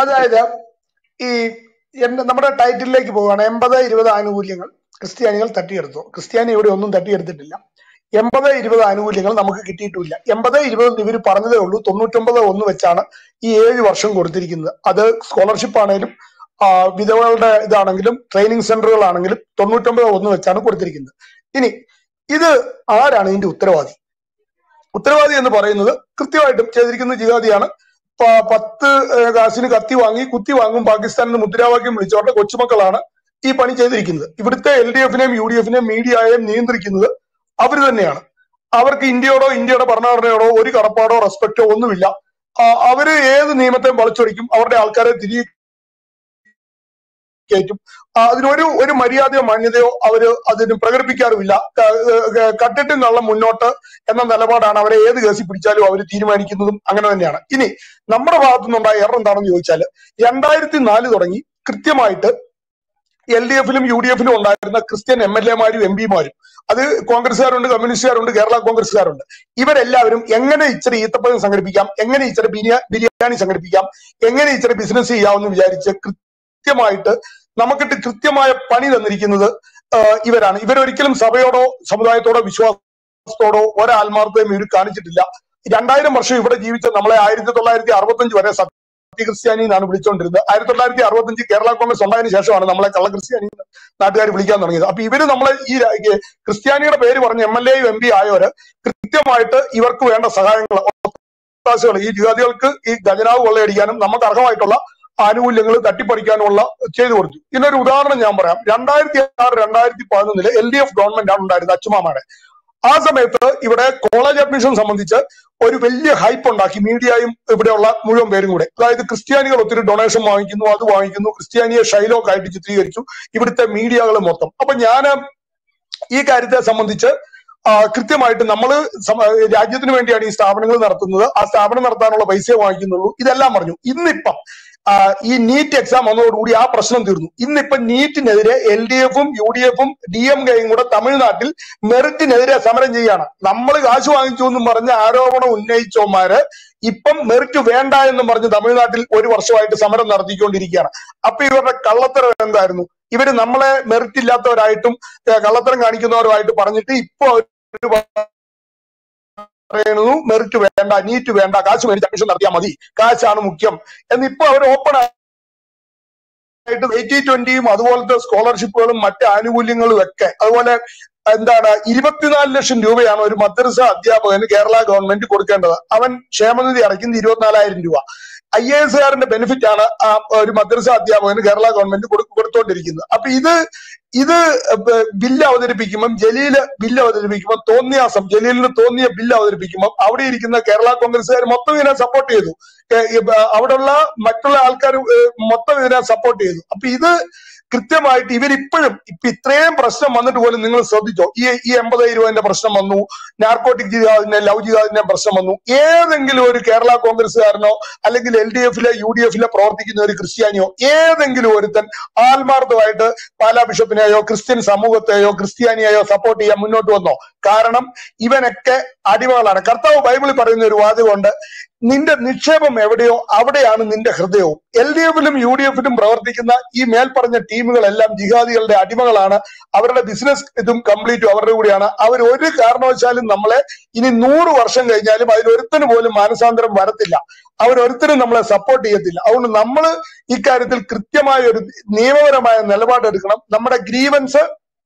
അതായത് ഈ നമ്മുടെ ടൈറ്റിലേക്ക് പോവുകയാണ്. 80-20 ആനുകൂല്യങ്ങൾ ക്രിസ്ത്യാനികൾ തട്ടിയെടുത്തു. ക്രിസ്ത്യാനി ഇവിടെ ഒന്നും തട്ടിയെടുത്തിട്ടില്ല. 80-20 ആനുകൂല്യങ്ങൾ നമുക്ക് കിട്ടിയിട്ടില്ല. 80-20 ഇവർ പറഞ്ഞതേ ഉള്ളൂ. 99-1 വെച്ചാണ് ഈ 7 വർഷം കൊടുത്തിരിക്കുന്നത്. അത് സ്കോളർഷിപ്പ് ആണെങ്കിലും വിധവകളുടെ ഇതാണെങ്കിലും ട്രെയിനിങ് സെന്ററുകളാണെങ്കിലും 99-1 വെച്ചാണ് കൊടുത്തിരിക്കുന്നത്. ഇനി ഇത് ആരാണ് ഇതിന്റെ ഉത്തരവാദി? ഉത്തരവാദി എന്ന് പറയുന്നത് കൃത്യമായിട്ടും ചെയ്തിരിക്കുന്ന ജിഹാദിയാണ്. 10 കാശിന് കത്തി വാങ്ങി കുത്തി വാങ്ങും പാകിസ്ഥാനിൽ നിന്ന് മുദ്രാവാക്യം വിളിച്ചവരുടെ കൊച്ചുമക്കളാണ് ഈ പണി ചെയ്തിരിക്കുന്നത്. ഇവിടുത്തെ LDFനെയും UDFനെയും മീഡിയയെയും നിയന്ത്രിക്കുന്നത് അവർ തന്നെയാണ്. അവർക്ക് ഇന്ത്യയോടോ ഇന്ത്യയുടെ ഭരണഘടനയോടോ ഒരു കടപ്പാടോ റെസ്പെക്റ്റോ ഒന്നുമില്ല. അവര് ഏത് നിയമത്തെയും വളച്ചൊടിക്കും, അവരുടെ ആൾക്കാരെ തിരികെ കയറ്റും. അതിനൊരു മര്യാദയോ മാന്യതയോ അതിന് പ്രകടിപ്പിക്കാറുമില്ല. കട്ടിട്ടും കള്ളം മുന്നോട്ട് എന്ന നിലപാടാണ് അവരെ ഏത് കേസിൽ പിടിച്ചാലും അവർ തീരുമാനിക്കുന്നതും അങ്ങനെ തന്നെയാണ്. ഇനി നമ്മുടെ ഭാഗത്തു നിന്നുണ്ടായ എറർ എന്താണെന്ന് ചോദിച്ചാൽ 2004 തുടങ്ങി കൃത്യമായിട്ട് LDFലും UDFലും ഉണ്ടായിരുന്ന ക്രിസ്ത്യൻ MLAമാരും MP മാരും, അത് കോൺഗ്രസ്സുകാരുണ്ട്, കമ്മ്യൂണിസ്റ്റുകാരുണ്ട്, കേരള കോൺഗ്രസ്സുകാരുണ്ട്, ഇവരെല്ലാവരും എങ്ങനെ ഇച്ചിരി ഈത്തപ്പഴം സംഘടിപ്പിക്കാം, എങ്ങനെ ഇച്ചിരി ബിരിയാണി സംഘടിപ്പിക്കാം, എങ്ങനെ ഇച്ചിരി ബിസിനസ് ചെയ്യാമെന്ന് വിചാരിച്ച് കൃത്യമായിട്ട് നമുക്കിട്ട് കൃത്യമായ പണി തന്നിരിക്കുന്നത് ഇവരാണ്. ഇവരൊരിക്കലും സഭയോടോ സമുദായത്തോടോ വിശ്വാസത്തോടോ ഒരാത്മാർത്ഥതയും ഇവർ കാണിച്ചിട്ടില്ല. 2000 വർഷം ഇവിടെ ജീവിച്ച നമ്മളെ 1965 വരെ ക്രിസ്ത്യാനി എന്നാണ് വിളിച്ചുകൊണ്ടിരുന്നത്. 1965 കേരള കോൺഗ്രസ് ഉണ്ടായതിനു ശേഷമാണ് നമ്മളെ കള്ളക്രിസ്ത്യാനി നാട്ടുകാർ വിളിക്കാൻ തുടങ്ങിയത്. അപ്പൊ ഇവര് നമ്മളെ ഈ ക്രിസ്ത്യാനിയുടെ പേര് പറഞ്ഞ് MLAയും MP ആയവര് കൃത്യമായിട്ട് ഇവർക്ക് വേണ്ട സഹായങ്ങൾ ഈ ജിഹാദികൾക്ക് ഈ ഖജനാവ് കൊള്ളയടിക്കാനും നമുക്ക് അർഹമായിട്ടുള്ള ആനുകൂല്യങ്ങൾ തട്ടിപ്പറിക്കാനുള്ള ചെയ്തു കൊടുത്തു. ഇതിനൊരു ഉദാഹരണം ഞാൻ പറയാം. 2006-2011 LDF ഗവൺമെന്റ് ആണ് ഉണ്ടായിരുന്നത്, അച്ചുമാമയുടെ. ആ സമയത്ത് ഇവിടെ കോളേജ് അഡ്മിഷൻ സംബന്ധിച്ച് ഒരു വലിയ ഹൈപ്പ് ഉണ്ടാക്കി മീഡിയയും ഇവിടെയുള്ള മുഴുവൻ പേരും കൂടെ. അതായത് ക്രിസ്ത്യാനികൾ ഒത്തിരി ഡൊണേഷൻ വാങ്ങിക്കുന്നു, അത് വാങ്ങിക്കുന്നു, ക്രിസ്ത്യാനിയെ ഷൈലോക്ക് ആയിട്ട് ചിത്രീകരിച്ചു ഇവിടുത്തെ മീഡിയകൾ മൊത്തം. അപ്പൊ ഞാൻ ഈ കാര്യത്തെ സംബന്ധിച്ച് കൃത്യമായിട്ട് നമ്മൾ രാജ്യത്തിന് വേണ്ടിയാണ് ഈ സ്ഥാപനങ്ങൾ നടത്തുന്നത്, ആ സ്ഥാപനം നടത്താനുള്ള പൈസയെ വാങ്ങിക്കുന്നുള്ളൂ, ഇതെല്ലാം പറഞ്ഞു. ഇന്നിപ്പം ഈ നീറ്റ് എക്സാം വന്നതോടുകൂടി ആ പ്രശ്നം തീർന്നു. ഇന്നിപ്പം നീറ്റിനെതിരെ LDFും UDFും DMKയും കൂടെ തമിഴ്നാട്ടിൽ മെറിറ്റിനെതിരെ സമരം ചെയ്യാണ്. നമ്മൾ കാശ് വാങ്ങിച്ചു എന്നും പറഞ്ഞ് ആരോപണം ഉന്നയിച്ചവന്മാര് ഇപ്പം മെറിറ്റ് വേണ്ട എന്നും പറഞ്ഞ് തമിഴ്നാട്ടിൽ 1 വർഷമായിട്ട് സമരം നടത്തിക്കൊണ്ടിരിക്കുകയാണ്. അപ്പൊ ഇവരുടെ കള്ളത്തരം എന്തായിരുന്നു? ഇവര് നമ്മളെ മെറിറ്റ് ഇല്ലാത്തവരായിട്ടും കള്ളത്തരം കാണിക്കുന്നവരുമായിട്ട് പറഞ്ഞിട്ട് ഇപ്പൊ പറയുന്നു മെറിറ്റ് വേണ്ട, നീറ്റ് വേണ്ട, കാശ് മേടിച്ച് അഡ്മിഷൻ നടത്തിയാൽ മതി, കാശാണ് മുഖ്യം എന്നിപ്പോ അവർ ഓപ്പൺ ആയിട്ട് 80-20യും അതുപോലത്തെ സ്കോളർഷിപ്പുകളും മറ്റ് ആനുകൂല്യങ്ങളും ഒക്കെ. അതുപോലെ 24 ലക്ഷം രൂപയാണ് ഒരു മദ്രസ അധ്യാപകന് കേരള ഗവൺമെന്റ് കൊടുക്കേണ്ടത്. അവൻ ക്ഷേമനിധി അടയ്ക്കുന്നത് 24,000 രൂപ. IASകാരന്റെ ബെനിഫിറ്റ് ആണ് ഒരു മദ്രസ അധ്യാപകന് കേരള ഗവൺമെന്റ് കൊടുത്തുകൊണ്ടിരിക്കുന്നത്. അപ്പൊ ഇത് ബില്ല് അവതരിപ്പിക്കുമ്പം ബില്ല് അവതരിപ്പിക്കുമ്പോൾ തോന്നിയാസം ജലീലിന് തോന്നിയ ബില്ല് അവതരിപ്പിക്കുമ്പോൾ അവിടെ ഇരിക്കുന്ന കേരള കോൺഗ്രസ്സുകാർ മൊത്തം ഇതിനെ സപ്പോർട്ട് ചെയ്തു, അവിടെയുള്ള മറ്റുള്ള ആൾക്കാർ മൊത്തം ഇതിനെ സപ്പോർട്ട് ചെയ്തു. അപ്പൊ ഇത് കൃത്യമായിട്ട് ഇവരിപ്പോഴും ഇത്രയും പ്രശ്നം വന്നിട്ട് പോലും നിങ്ങൾ ശ്രദ്ധിച്ചോ, ഈ 80-20 പ്രശ്നം വന്നു, നാർക്കോട്ടിക് ജിഹാദിന്റെ ലവ് ജിഹാദിന്റെ പ്രശ്നം വന്നു. ഏതെങ്കിലും ഒരു കേരള കോൺഗ്രസ്സുകാരനോ അല്ലെങ്കിൽ LDFലെ UDFലെ പ്രവർത്തിക്കുന്ന ഒരു ക്രിസ്ത്യാനിയോ ഏതെങ്കിലും ഒരുത്തൻ ആത്മാർത്ഥമായിട്ട് പാലാ ബിഷപ്പിനെയോ ക്രിസ്ത്യൻ സമൂഹത്തെയോ ക്രിസ്ത്യാനിയെയോ സപ്പോർട്ട് ചെയ്യാൻ മുന്നോട്ട് വന്നോ? കാരണം ഇവനൊക്കെ അടിമകളാണ്. കർത്താവ് ബൈബിളിൽ പറയുന്ന ഒരു വാചകമുണ്ട്, നിന്റെ നിക്ഷേപം എവിടെയോ അവിടെയാണ് നിന്റെ ഹൃദയവും. LDFലും UDFലും പ്രവർത്തിക്കുന്ന ഈ മേൽപ്പറഞ്ഞ ടീമുകളെല്ലാം ജിഹാദികളുടെ അടിമകളാണ്. അവരുടെ ബിസിനസ് ഇതും കംപ്ലീറ്റും അവരുടെ കൂടെയാണ്. അവർ ഒരു കാരണവശാലും നമ്മളെ ഇനി 100 വർഷം കഴിഞ്ഞാലും അതിലൊരുത്തന് പോലും മാനസാന്തരം വരത്തില്ല, അവരൊരുത്തരും നമ്മളെ സപ്പോർട്ട് ചെയ്യത്തില്ല. അതുകൊണ്ട് നമ്മൾ ഇക്കാര്യത്തിൽ കൃത്യമായ ഒരു നിയമപരമായ നിലപാടെടുക്കണം. നമ്മുടെ ഗ്രീവൻസ്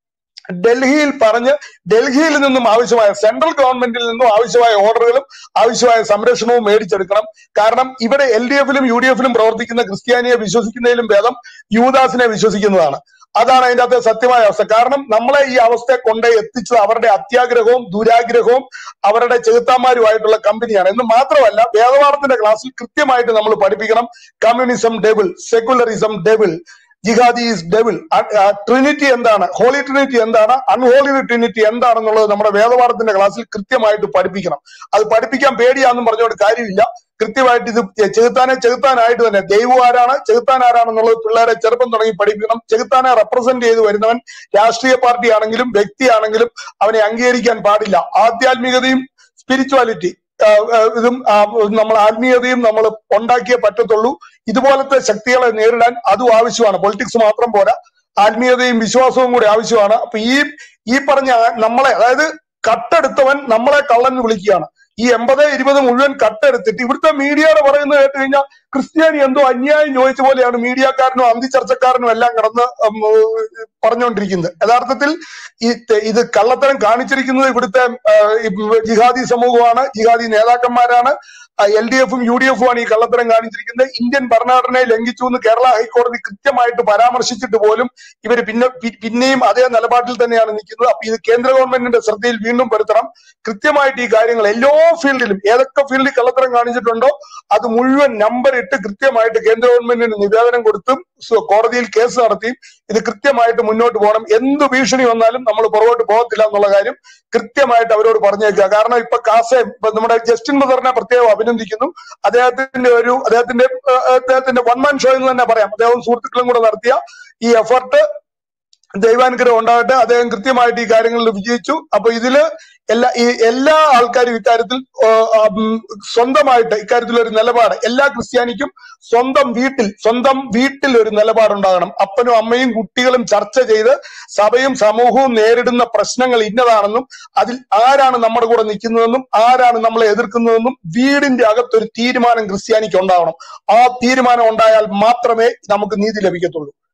ഡൽഹിയിൽ പറഞ്ഞ് ഡൽഹിയിൽ നിന്നും ആവശ്യമായ സെൻട്രൽ ഗവൺമെന്റിൽ നിന്നും ആവശ്യമായ ഓർഡറുകളും ആവശ്യമായ സംരക്ഷണവും മേടിച്ചെടുക്കണം. കാരണം ഇവിടെ LDFലും UDFലും പ്രവർത്തിക്കുന്ന ക്രിസ്ത്യാനിയെ വിശ്വസിക്കുന്നതിലും ഭേദം യൂദാസിനെ വിശ്വസിക്കുന്നതാണ്. അതാണ് അതിന്റെ അകത്തെ സത്യമായ അവസ്ഥ. കാരണം നമ്മളെ ഈ അവസ്ഥയെ കൊണ്ട് എത്തിച്ചത് അവരുടെ അത്യാഗ്രഹവും ദുരാഗ്രഹവും അവരുടെ ചെകുത്താന്മാരുമായിട്ടുള്ള കമ്പനിയാണ്. എന്ന് മാത്രമല്ല വേദപാഠത്തിന്റെ ക്ലാസ്സിൽ കൃത്യമായിട്ട് നമ്മൾ പഠിപ്പിക്കണം, communism devil, secularism devil, jihadi is devil, trinity എന്താണ്, ഹോളി ട്രിനിറ്റി എന്താണ്, അൺഹോളി ട്രിനിറ്റി എന്താണെന്നുള്ളത് നമ്മുടെ വേദപാഠത്തിന്റെ ക്ലാസ്സിൽ കൃത്യമായിട്ട് പഠിപ്പിക്കണം. അത് പഠിപ്പിക്കാൻ പേടിയാന്നും പറഞ്ഞുകൊണ്ട് കാര്യമില്ല. കൃത്യമായിട്ട് ഇത് ചെകുത്താനായിട്ട് തന്നെ ദൈവം ആരാണ്, ചെകുത്താൻ ആരാണെന്നുള്ളത് പിള്ളേരെ ചെറുപ്പം തുടങ്ങി പഠിപ്പിക്കണം. ചെകുത്താനെ റെപ്രസെന്റ് ചെയ്ത് വരുന്നവൻ രാഷ്ട്രീയ പാർട്ടി ആണെങ്കിലും വ്യക്തിയാണെങ്കിലും അവനെ അംഗീകരിക്കാൻ പാടില്ല. ആധ്യാത്മികതയും സ്പിരിച്വാലിറ്റി ഇതും നമ്മൾ ആത്മീയതയും നമ്മൾ ഉണ്ടാക്കിയേ പറ്റത്തുള്ളൂ. ഇതുപോലത്തെ ശക്തികളെ നേരിടാൻ അതും ആവശ്യമാണ്. പൊളിറ്റിക്സ് മാത്രം പോരാ, ആത്മീയതയും വിശ്വാസവും കൂടി ആവശ്യമാണ്. അപ്പൊ ഈ പറഞ്ഞ നമ്മളെ, അതായത് കട്ടെടുത്തവൻ നമ്മളെ കള്ളൻ വിളിക്കുകയാണ്. ഈ 80-20 മുഴുവൻ കട്ടെടുത്തിട്ട് ഇവിടുത്തെ മീഡിയയുടെ പറയുന്നത് കേട്ട് കഴിഞ്ഞാൽ ക്രിസ്ത്യാനി എന്തോ അന്യായം ചോദിച്ച പോലെയാണ് മീഡിയക്കാരനും അന്തിച്ചർച്ചക്കാരനും എല്ലാം കിടന്ന് പറഞ്ഞുകൊണ്ടിരിക്കുന്നത്. യഥാർത്ഥത്തിൽ ഇത് കള്ളത്തരം കാണിച്ചിരിക്കുന്നത് ഇവിടുത്തെ ജിഹാദി സമൂഹമാണ്, ജിഹാദി നേതാക്കന്മാരാണ്. LDF-ഉം UDF-ഉം ആണ് ഈ കള്ളത്തരം കാണിച്ചിരിക്കുന്നത്. ഇന്ത്യൻ ഭരണഘടനയെ ലംഘിച്ചു എന്ന് കേരള ഹൈക്കോടതി കൃത്യമായിട്ട് പരാമർശിച്ചിട്ട് പോലും ഇവര് പിന്നെയും അതേ നിലപാടിൽ തന്നെയാണ് നിൽക്കുന്നത്. അപ്പൊ ഇത് കേന്ദ്ര ഗവൺമെന്റിന്റെ ശ്രദ്ധയിൽ വീണ്ടും പെടുത്തണം. കൃത്യമായിട്ട് ഈ കാര്യങ്ങൾ എല്ലാ ഫീൽഡിലും, ഏതൊക്കെ ഫീൽഡിൽ കള്ളത്തരം കാണിച്ചിട്ടുണ്ടോ അത് മുഴുവൻ നമ്പർ ഇട്ട് കൃത്യമായിട്ട് കേന്ദ്ര ഗവൺമെന്റിന് നിവേദനം കൊടുത്തും കോടതിയിൽ കേസ് നടത്തിയും ഇത് കൃത്യമായിട്ട് മുന്നോട്ട് പോകണം. എന്ത് ഭീഷണി വന്നാലും നമ്മൾ പുറകോട്ട് പോകത്തില്ല എന്നുള്ള കാര്യം കൃത്യമായിട്ട് അവരോട് പറഞ്ഞേക്കുക. കാരണം ഇപ്പൊ കാസേം, നമ്മുടെ ജസ്റ്റിൻ ബ്രദറിനെ പ്രത്യേകം അഭിനന്ദിക്കുന്നു. അദ്ദേഹത്തിന്റെ വൺ മാൻ ഷോ എന്ന് തന്നെ പറയാം. അദ്ദേഹം സുഹൃത്തുക്കളും കൂടെ നടത്തിയ ഈ എഫർട്ട് ദൈവാനുഗ്രഹം ഉണ്ടാകട്ടെ. അദ്ദേഹം കൃത്യമായിട്ട് ഈ കാര്യങ്ങളിൽ വിജയിച്ചു. അപ്പൊ ഇതില് എല്ലാ ആൾക്കാരും ഇക്കാര്യത്തിൽ സ്വന്തമായിട്ട് ഇക്കാര്യത്തിൽ ഒരു നിലപാട്, എല്ലാ ക്രിസ്ത്യാനിക്കും സ്വന്തം വീട്ടിൽ ഒരു നിലപാടുണ്ടാകണം. അപ്പനും അമ്മയും കുട്ടികളും ചർച്ച ചെയ്ത് സഭയും സമൂഹവും നേരിടുന്ന പ്രശ്നങ്ങൾ ഇന്നതാണെന്നും അതിൽ ആരാണ് നമ്മുടെ കൂടെ നിൽക്കുന്നതെന്നും ആരാണ് നമ്മളെ എതിർക്കുന്നതെന്നും വീടിന്റെ അകത്തൊരു തീരുമാനം ക്രിസ്ത്യാനിക്ക് ഉണ്ടാവണം. ആ തീരുമാനം ഉണ്ടായാൽ മാത്രമേ നമുക്ക് നീതി ലഭിക്കത്തുള്ളൂ.